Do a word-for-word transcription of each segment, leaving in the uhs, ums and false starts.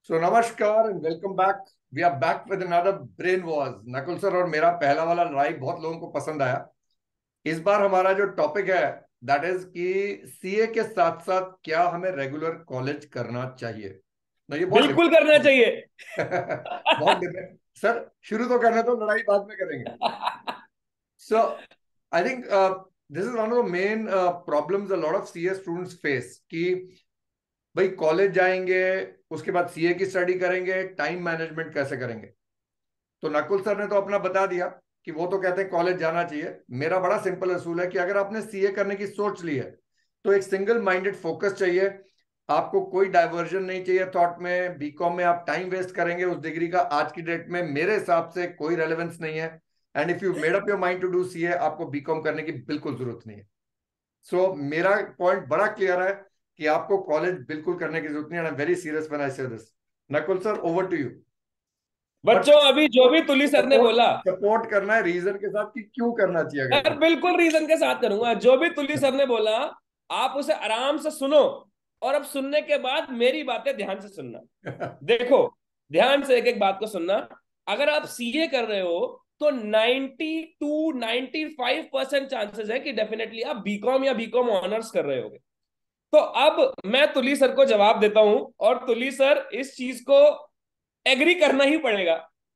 सो नमस्कार and welcome back. We are back with another brain wars. Nakul sir और मेरा पहला वाला लड़ाई बहुत लोगों को पसंद आया। इस बार हमारा जो टॉपिक है दैट इज कि सीए के साथ साथ क्या हमें रेगुलर कॉलेज करना चाहिए ना। ये बहुत बिल्कुल करना डिबेट चाहिए। बहुत डिबेट सर, शुरू तो करने तो लड़ाई बाद में करेंगे। So I think this is one of the main problems a lot of CA students face कि भाई कॉलेज जाएंगे, उसके बाद सीए की स्टडी करेंगे, टाइम मैनेजमेंट कैसे करेंगे। तो नकुल सर ने तो अपना बता दिया कि वो तो कहते हैं कॉलेज जाना चाहिए। मेरा बड़ा सिंपल असूल है कि अगर आपने सीए करने की सोच ली है तो एक सिंगल माइंडेड फोकस चाहिए। आपको कोई डाइवर्जन नहीं चाहिए थॉट में। बीकॉम में आप टाइम वेस्ट करेंगे उस डिग्री का आज की डेट में मेरे हिसाब से कोई रेलेवेंस नहीं है। And if you made up your mind to do CA, आपको बीकॉम करने की बिल्कुल जरूरत नहीं है। सो so, मेरा पॉइंट बड़ा क्लियर है कि आपको कॉलेज बिल्कुल करने की जरूरत नहीं है। I am very serious when I say this. Nakul sir, over to you. But बच्चों, अभी जो भी तुली सर ने सपोर्ट बोला, सपोर्ट करना है रीजन के साथ कि क्यों करना चाहिए अगर मैं कर। बिल्कुल रीजन के साथ करूंगा। जो भी तुली सर ने बोला, आप उसे आराम से सुनो। और अब सुनने के बाद मेरी बातें ध्यान से सुनना। देखो, ध्यान से एक एक बात को सुनना। अगर आप सीए कर रहे हो तो ninety two ninety five percent chances है कि डेफिनेटली आप बीकॉम या बीकॉम ऑनर्स कर रहे होगे। तो अब मैं तुली सर को जवाब देता हूं, और तुली सर इस चीज को एग्री करना ही पड़ेगा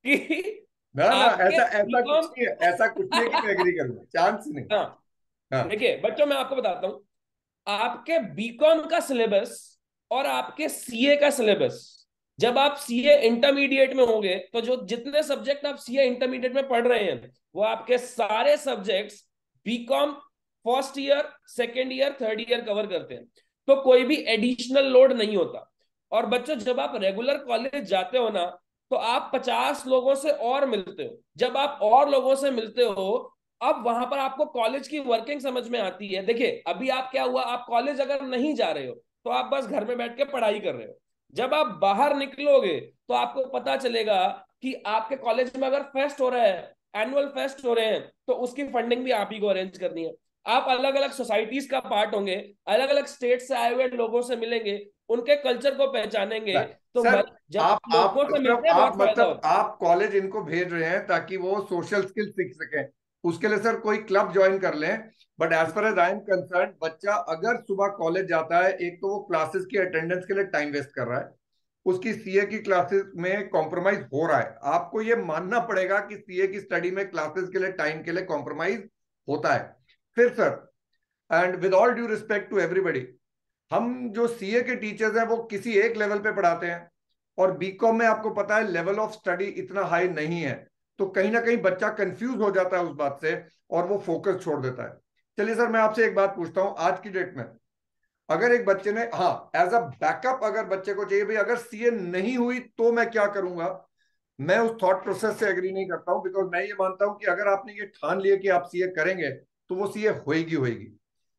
कि ना ना, आपके ऐसा ऐसा कुछ बीकॉम नहीं है, ऐसा कुछ नहीं है कि मैं एग्री करूंगा, चांस नहीं। हाँ, हाँ। देखिए बच्चों, मैं आपको बताता हूं। आपके बीकॉम का सिलेबस और आपके सीए का सिलेबस, जब आप सीए इंटरमीडिएट में होंगे तो जो जितने सब्जेक्ट आप सीए इंटरमीडिएट में पढ़ रहे हैं वो आपके सारे subjects BCom first year, second year, third year cover करते हैं। तो कोई भी एडिशनल लोड नहीं होता। और बच्चों, जब आप रेगुलर कॉलेज जाते हो ना, तो आप पचास लोगों से और मिलते हो। जब आप और लोगों से मिलते हो, अब वहां पर आपको कॉलेज की वर्किंग समझ में आती है। देखिए, अभी आप क्या हुआ, आप कॉलेज अगर नहीं जा रहे हो तो आप बस घर में बैठ के पढ़ाई कर रहे हो। जब आप बाहर निकलोगे तो आपको पता चलेगा कि आपके कॉलेज में अगर फेस्ट हो रहा है, एनुअल फेस्ट हो रहे हैं, तो उसकी फंडिंग भी आप ही को अरेंज करनी है। आप अलग अलग सोसाइटीज का पार्ट होंगे, अलग अलग स्टेट से आए हुए लोगों से मिलेंगे, उनके कल्चर को पहचानेंगे। तो सर, जब आप आप लोगों से मतलब मिलते हैं आप बहुत फायदा मतलब होता है। आप कॉलेज इनको भेज रहे हैं ताकि वो सोशल स्किल सीख सकें। उसके लिए सर कोई क्लब ज्वाइन कर लें। But as far as I am concern, बच्चा अगर सुबह कॉलेज जाता है, एक तो वो क्लासेस की अटेंडेंस के लिए टाइम वेस्ट कर रहा है, उसकी सीए की क्लासेस में कॉम्प्रोमाइज हो रहा है। आपको ये मानना पड़ेगा कि सीए की स्टडी में क्लासेस के लिए टाइम के लिए कॉम्प्रोमाइज होता है। फिर sir, and with all due respect to everybody, हम जो सीए के टीचर्स हैं वो किसी एक लेवल पे पढ़ाते हैं, और बीकॉम में आपको पता है लेवल ऑफ स्टडी इतना हाई नहीं है। तो कहीं ना कहीं बच्चा कंफ्यूज हो जाता है उस बात से और वो फोकस छोड़ देता है। चलिए सर, मैं आपसे एक बात पूछता हूं। आज की डेट में अगर एक बच्चे ने, हाँ, एज अ बैकअप अगर बच्चे को चाहिए भाई अगर सीए नहीं हुई तो मैं क्या करूंगा, मैं उस थॉट प्रोसेस से एग्री नहीं करता हूं। बिकॉज मैं ये मानता हूं कि अगर आपने ये ठान लिया कि आप सीए करेंगे तो वो सीए होएगी होएगी।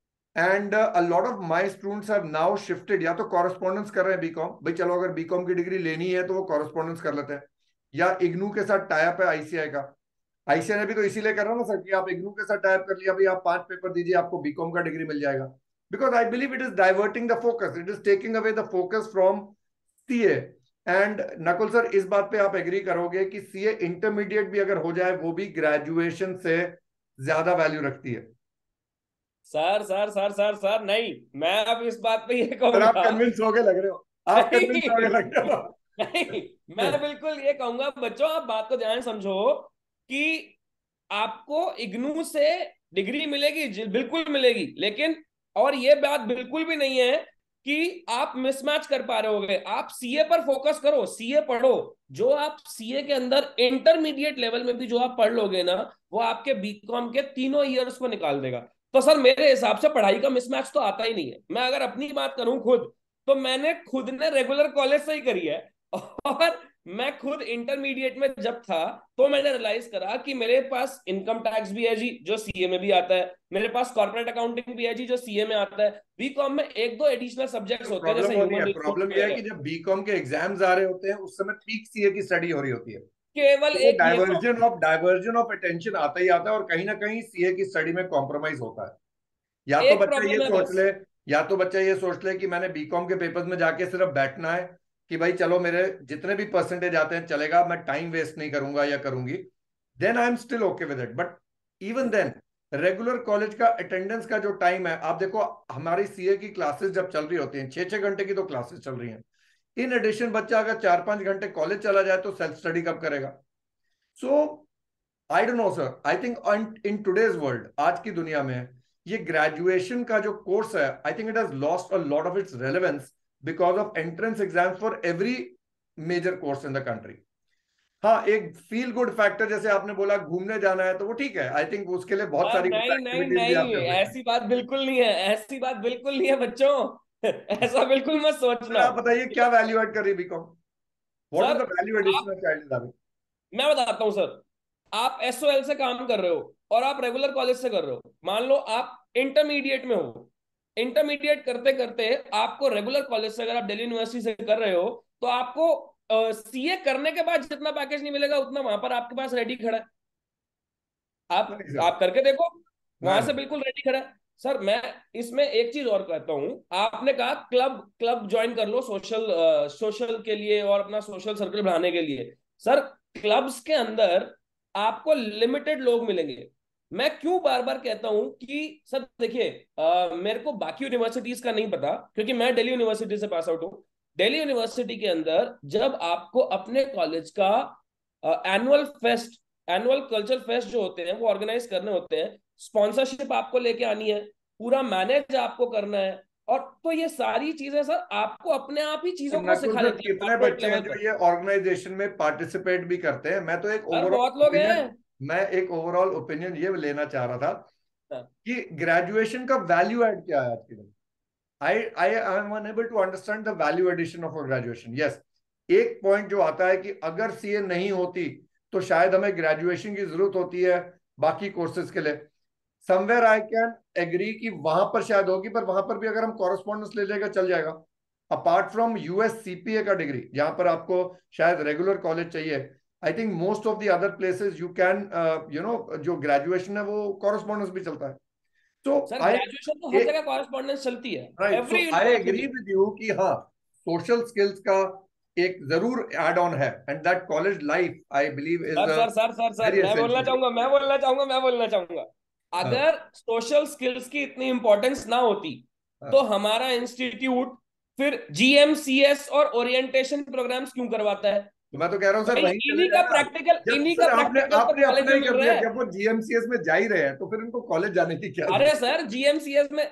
And a lot of my students have now shifted, या तो कॉरेस्पॉन्डेंस कर रहे हैं बीकॉम, भाई चलो अगर बीकॉम की डिग्री लेनी है तो वो कॉरेस्पॉन्डेंस कर लेते हैं, या इग्नू के साथ टाइप है आईसीआई का। आईसीआई ने भी तो इसीलिए करा ना सर कि आप इग्नू के साथ टाइप कर लिया, भाई आप पांच पेपर दीजिए आपको बीकॉम का डिग्री मिल जाएगा। Because I believe it is diverting the focus, it is taking away the focus from CA. And Nakul sir, इस बात पे आप एग्री करोगे कि सीए इंटरमीडिएट भी अगर हो जाए वो भी ग्रेजुएशन से ज्यादा वैल्यू रखती है। Sir sir sir sir sir नहीं, मैं अब इस बात पे ये सर, आप कहूंगा। कन्विंस हो गए लग रहे हो, आप कन्विंस हो गए नहीं, लग रहे हो। नहीं, मैं बिल्कुल ये कहूंगा। बच्चों, आप बात को ध्यान से समझो कि आपको इग्नू से डिग्री मिलेगी, जी, बिल्कुल मिलेगी। लेकिन और ये बात बिल्कुल भी नहीं है कि आप मिसमैच कर पा रहे होगे। आप सीए पर फोकस करो, सीए पढ़ो। जो आप सीए के अंदर इंटरमीडिएट लेवल में भी जो आप पढ़ लोगे ना, वो आपके बीकॉम के तीनों ईयर्स को निकाल देगा। तो सर, मेरे हिसाब से पढ़ाई का मिसमैच तो आता ही नहीं है। मैं अगर अपनी बात करूं खुद, तो मैंने खुद ने रेगुलर कॉलेज से ही करी है। और मैं खुद इंटरमीडिएट में जब था, तो मैंने रियलाइज करा कि मेरे पास इनकम टैक्स भी है जी, जो सीए में भी आता है। मेरे पास कॉर्पोरेट अकाउंटिंग भी है जी, जो सीए में आता है। बीकॉम में एक दो एडिशनल सब्जेक्ट्स तो होते हैं, प्रॉब्लम जैसे वो नहीं है, ह्यूमन प्रॉब्लम यह है कि रिसोर्स। जब बीकॉम के एग्जाम्स आ रहे होते हैं उस समय पीक सीए की स्टडी हो रही होती है, केवल तो वो एक ये diversion problem. Of diversion of attention आता ही आता है, और कहीं ना कहीं सीए की स्टडी में कॉम्प्रोमाइज होता है। या तो एक बच्चा ये प्रॉब्लम है सोच बस। ले, या तो बच्चा ये सोच ले कि मैंने बीकॉम के पेपर्स में जाके सिर्फ बैठना है, कि भाई चलो मेरे जितने भी परसेंटेज आते हैं चलेगा, मैं टाइम वेस्ट नहीं करूंगा या करूंगी, then I am still okay with it. But even then regular college का अटेंडेंस का जो टाइम है, आप देखो हमारी सीए की क्लासेस जब चल रही होती हैं, छह छह घंटे की तो क्लासेस चल रही हैं। इन एडिशन बच्चा अगर चार पांच घंटे कॉलेज चला जाए तो सेल्फ स्टडी कब करेगा? So I don't know sir, I think in today's world, आज की दुनिया में ये ग्रेजुएशन का जो कोर्स है, I think it has lost a lot of its relevance because of entrance exams for every major course in the country. हाँ, एक फील गुड फैक्टर जैसे आपने बोला घूमने जाना है तो वो ठीक है, आई थिंक उसके लिए बहुत सर सारी नहीं नहीं एक्टिविटीज भी आप नहीं, कर सकते हैं। ऐसी बात बिल्कुल नहीं है, ऐसी बात बिल्कुल नहीं है बच्चों। ऐसा बिल्कुल मत सर सोचना। आप बताइए क्या वैल्यू ऐड कर रही BCom? What is sir the value addition आप, ऑफ चाइल्ड लर्निंग? मैं बताता हूँ सर, आप एसओएल से काम कर रहे हो और आप रेगुलर कॉलेज से कर रहे हो, मान लो आप इंटरमीडिएट में हो, इंटरमीडिएट करते करते आपको रेगुलर कॉलेज से, अगर आप दिल्ली यूनिवर्सिटी से कर रहे हो, तो आपको सीए करने के बाद जितना पैकेज नहीं मिलेगा उतना वहां पर आपके पास रेडी खड़ा है। आप नहीं सर, आप करके देखो, वहां से नहीं बिल्कुल रेडी खड़ा है। सर मैं इसमें एक चीज और कहता हूं, आपने कहा क्लब क्लब ज्वाइन कर लो सोशल सोशल के लिए और अपना सोशल सर्कल बढ़ाने के लिए। सर क्लब्स के अंदर आपको लिमिटेड लोग मिलेंगे। मैं क्यों बार बार कहता हूं कि सर देखिए, अ, मेरे को बाकी यूनिवर्सिटीज का नहीं पता क्योंकि मैं दिल्ली यूनिवर्सिटी से पास आउट हूं। दिल्ली यूनिवर्सिटी के अंदर जब आपको अपने कॉलेज का annual fest, annual culture fest जो होते हैं वो ऑर्गेनाइज करने होते हैं, स्पॉन्सरशिप आपको लेके आनी है, पूरा मैनेज आपको करना है, और तो ये सारी चीजें सर आपको अपने आप ही तो चीजों को नकुल सिखा सर, देती है कितने कॉर्पोरेट बच्चे हैं लेवल जो पर। ये ऑर्गेनाइजेशन में पार्टिसिपेट भी करते हैं? मैं तो एक सर ओवरऑल बहुत लोग ओपिनियन, हैं। मैं एक ओवरऑल ओपिनियन ये लेना चाह रहा था हाँ, कि ग्रेजुएशन का वैल्यू ऐड क्या है आज के दिन? I I I am unable to understand the value addition of a graduation. Yes, एक पॉइंट जो आता है कि अगर सीए नहीं होती तो शायद हमें ग्रेजुएशन की जरूरत होती है बाकी कोर्सेज के लिए। समवेयर आई कैन एग्री कि वहां पर शायद होगी, पर वहां पर भी अगर हम कॉरेस्पॉन्डेंस ले लेगा चल जाएगा। अपार्ट फ्रॉम यूएस सीपीए का डिग्री जहां पर आपको शायद रेगुलर कॉलेज चाहिए, I think most of the other places you can you know जो ग्रेजुएशन है वो कॉरेस्पॉन्डेंस भी चलता है। सो सर आई ग्रेजुएशन तो हर जगह कॉरेस्पॉन्डेंस चलती है, right, so every I agree university. With you कि हाँ, सोशल स्किल्स का एक जरूर एड ऑन है, and that college life I believe is sir a sir sir sir sir very मैं बोलना एसेंशियल। चाहूंगा, मैं बोलना चाहूंगा मैं बोलना चाहूंगा हाँ, अगर सोशल स्किल्स की इतनी इंपॉर्टेंस ना होती तो हाँ। हमारा इंस्टीट्यूट फिर जीएमसीएस और ओरिएंटेशन प्रोग्राम्स क्यों करवाता है? तो मैं तो कह रहा हूँ सर भाई वहीं चले इन्हीं का जाना। प्रैक्टिकल, जब इन्हीं का सर आपने प्रैक्टिकल तो आपने कॉलेज अपना में ही मिल कर रहा दिया, है। जब वो जीएमसीएस में जा ही रहे हैं तो फिर उनको कॉलेज जाने की क्या अरे सर जीएमसीएस में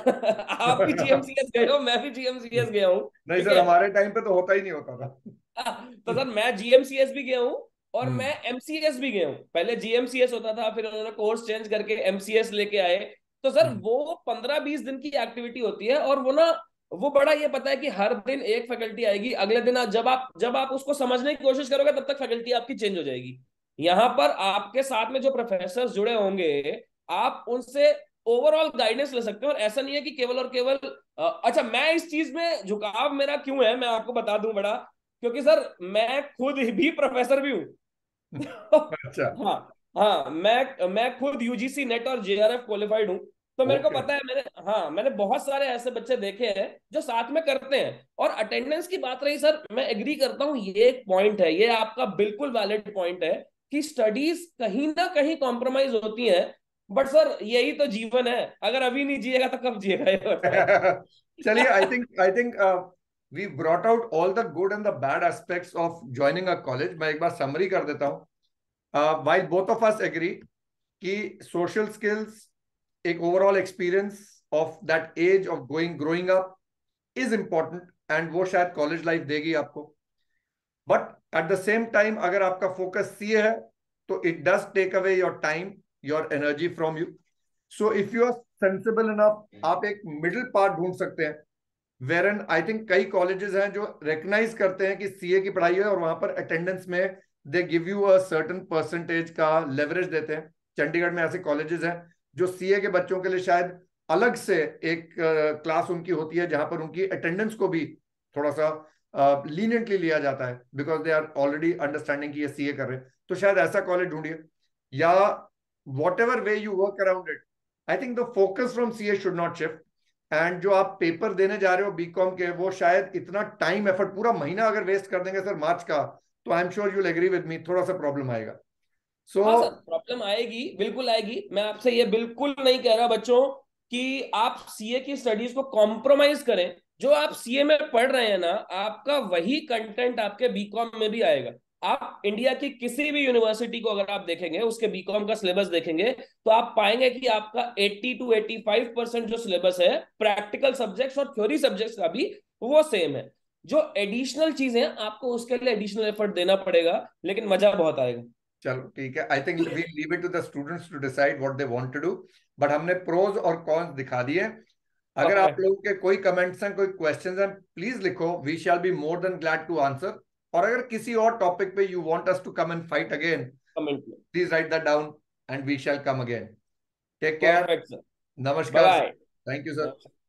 आप भी जरूरत? जीएमसीएस गए हो, मैं भी जीएमसीएस गया हूँ। नहीं ठीक सर, है। हमारे टाइम पे तो होता ही नहीं होता था। तो सर मैं जीएमसीएस भी गया हूँ और हम्म। मैं एमसीएस भी गया हूँ। पहले जीएमसीएस होता था, फिर उन्होंने कोर्स चेंज करके एमसीएस लेके आए। तो सर हम्म। वो पंद्रह बीस दिन की एक्टिविटी होती है, और वो ना, वो बड़ा ये पता है कि हर दिन एक फैकल्टी आएगी, अगले दिन जब आप जब आप उसको समझने की कोशिश करोगे तब तक फैकल्टी आपकी चेंज हो जाएगी। यहाँ पर आपके साथ में जो प्रोफेसर जुड़े होंगे, आप उनसे ओवरऑल गाइडेंस ले सकते हो, और ऐसा नहीं है कि केवल और केवल अ, अच्छा, मैं इस चीज में झुकाव मेरा क्यों है मैं आपको बता दूं बड़ा, क्योंकि सर मैं खुद भी प्रोफेसर भी हूँ। अच्छा। हाँ, हाँ, मैं मैं खुद यूजीसी नेट और जेआरएफ क्वालिफाइड हूँ। तो मेरे को ओके। पता है, मैंने, हाँ, मैंने बहुत सारे ऐसे बच्चे देखे हैं जो साथ में करते हैं। और अटेंडेंस की बात रही सर, मैं एग्री करता हूँ, ये एक पॉइंट है, ये आपका बिल्कुल वैलिड पॉइंट है कि स्टडीज कहीं ना कहीं कॉम्प्रोमाइज होती हैं। बट सर यही तो जीवन है, अगर अभी नहीं जिएगा तो कब जिएगा, ये बताओ। चलिए, I think I think we brought out all the good and the bad aspects of joining a college. मैं एक बार समरी कर देता हूँ। While both of us agree कि सोशल स्किल्स, एक overall experience of that age of going growing up is important, and वो शायद कॉलेज लाइफ देगी आपको। But at the same time अगर आपका फोकस सीए है तो it does take away your time, your energy from you. So if you are sensible enough, आप एक मिडिल पार्ट ढूंढ सकते हैं, वेर एन आई थिंक कई कॉलेजेस हैं जो रिकग्नाइज करते हैं कि सीए की पढ़ाई है और वहां पर अटेंडेंस में they give you a certain percentage का लेवरेज देते हैं। चंडीगढ़ में ऐसे कॉलेजेस हैं जो सीए के बच्चों के लिए शायद अलग से एक क्लास uh, उनकी होती है जहां पर उनकी अटेंडेंस को भी थोड़ा सा लीनियंटली uh, लिया जाता है, because they are already understanding कि ये सीए कर रहे हैं। तो शायद ऐसा कॉलेज ढूंढिए, या whatever way you work around it, I think the focus from CA should not shift. And जो आप पेपर देने जा रहे हो बीकॉम के, वो शायद इतना टाइम एफर्ट, पूरा महीना अगर वेस्ट कर देंगे सर मार्च का, तो I am sure you will agree with me, थोड़ा सा प्रॉब्लम आएगा. सो हाँ सर, प्रॉब्लम आएगी, बिल्कुल आएगी. मैं आपसे ये बिल्कुल नहीं कह रहा बच्चों कि आप सीए की स्टडीज को कॉम्प्रोमाइज करें. जो आप सीए में पढ़ रहे हैं ना, आपका वही कंटेंट आपके बीकॉम में भी आएगा. आप इंडिया की किसी भी यूनिवर्सिटी को अगर आप देखेंगे, उसके बीकॉम का सिलेबस देखेंगे, तो आप पाएंगे कि आपका अस्सी टू पचासी परसेंट जो सिलेबस है प्रैक्टिकल सब्जेक्ट्स और थ्योरी सब्जेक्ट्स का भी वो सेम है. जो एडिशनल चीजें आपको उसके लिए एडिशनल एफर्ट देना पड़ेगा, लेकिन मजा बहुत आएगा. चलो ठीक है, I think we leave it to the students to decide what they want to do. But हमने प्रोज और कॉन्स दिखा दिए. अगर आप परफेक्ट. लोगों के कोई कमेंट्स हैं, कोई क्वेश्चंस हैं, प्लीज लिखो, we shall be more than glad to answer. और अगर किसी और टॉपिक पे you want us to come and fight again, comment में. Please write that down and we shall come again. Take care. Perfect sir. Bye नमस्कार. Bye. Thank you sir.